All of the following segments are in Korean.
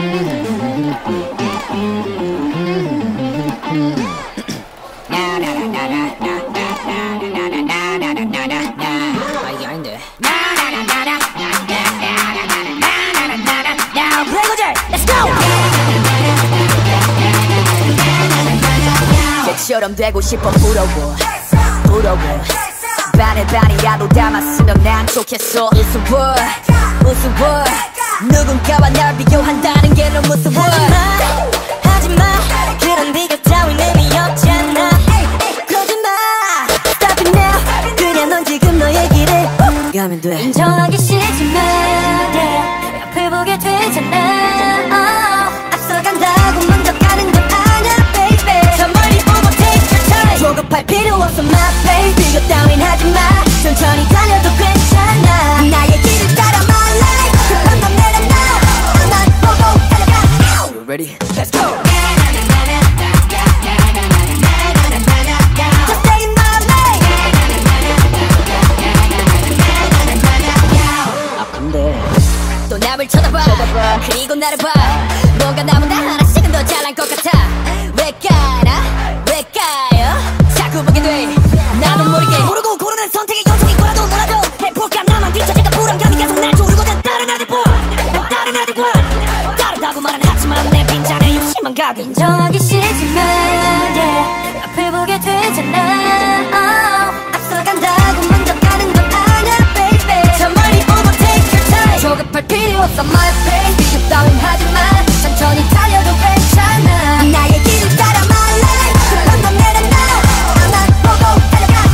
이게 아닌데. Let's go! 쟤처럼 되고 싶어. 부러워 부러워. 반에 반이라도 담았으면 난 좋겠어. 우스워 우스워. 누군가와 날 비교한다는 게 너무 무서워. 하지마 그런 비교 따윈 의미 없잖아. 그러지마 Stop it now. 그냥 넌 지금 너의 길을 가면 돼. 인정하기 싫지만 옆을 보게 되잖아. 앞서간다고 먼저 가는 건 아냐 baby. 저 멀리 보고 take your time. 조급할 필요 없어 my baby. 비교 따윈 하지마. 천천히 달려도 괜찮아. 나의 길을 따라 my life. 급한 건 내려놔. 난 보고 달려가. You ready? Let's go. Just stay in my lane. 아 근데 또 남을 쳐다봐. 그리고 나를 봐. 뭔가 나보다 하나씩은 더 잘난 것 같아. 왜 까나 왜 까요. 자꾸 보게 돼. 나도 모르게 모르고 고르는 선택의 연속인 거라도 너라도 해볼까. 나만 뒤처질까 불안감이 계속 날 조르거든. 다른 아들과 다른 아들과 다르다고 말은 하지만 내 빈잔에 욕심만 가득. 인정하기 싫지만 앞을 보게 되잖아. 앞서간다고 먼저 가는 건 아냐 baby. 저 멀리 보고 take your time. 조급할 필요 없어 my baby. 비교 따윈 하지마. 천천히 달려도 괜찮아. 나의 길을 따라 my life. 급한 건 내려놔. 난 보고 달려가.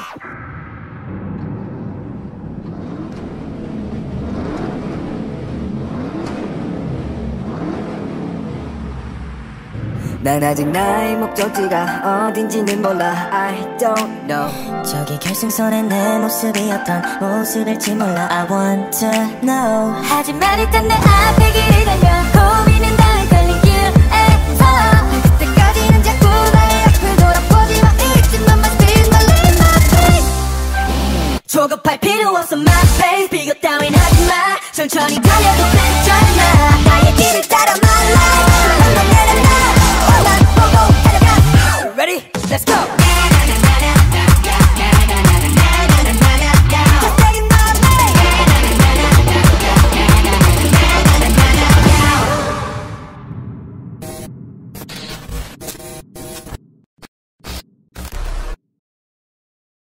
난 아직 나의 목적지가 어딘지는 몰라. I don't know. 저기 결승선에 내 모습이 어떤 모습일지 몰라. I want to know. 하지만 일단 내 앞에 길을 달려. 고민은 다 헷갈린 길에서 그때까지는 자꾸 나의 앞을 돌아보지 마. 잊지만 my speed my life my pace. 조급할 필요 없어 my pace. 비교 따윈 하지마. 천천히 달려도 돼.